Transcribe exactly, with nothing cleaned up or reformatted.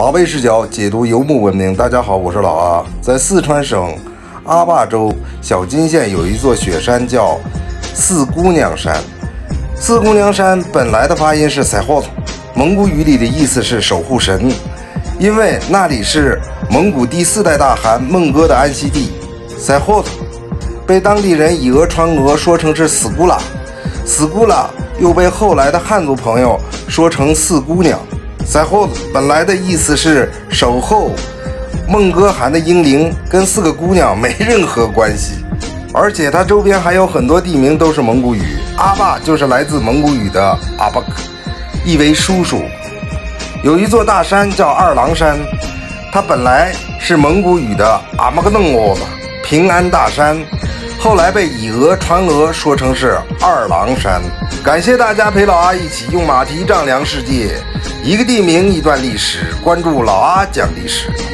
马背视角解读游牧文明。大家好，我是老阿。在四川省阿坝州小金县有一座雪山叫四姑娘山。四姑娘山本来的发音是塞霍子，蒙古语里的意思是守护神，因为那里是蒙古第四代大汗孟哥的安息地。塞霍子被当地人以讹传讹，说成是死姑拉，死姑拉又被后来的汉族朋友说成四姑娘。塞霍子本来的意思是守候孟哥汗的英灵，跟四个姑娘没任何关系，而且它周边还有很多地名都是蒙古语。阿坝就是来自蒙古语的阿巴克，意为叔叔。有一座大山叫二郎山，它本来是蒙古语的阿玛格嫩窝子，平安大山，后来被以讹传讹，说成是二郎山。感谢大家陪老阿一起用马蹄丈量世界，一个地名一段历史，关注老阿讲历史。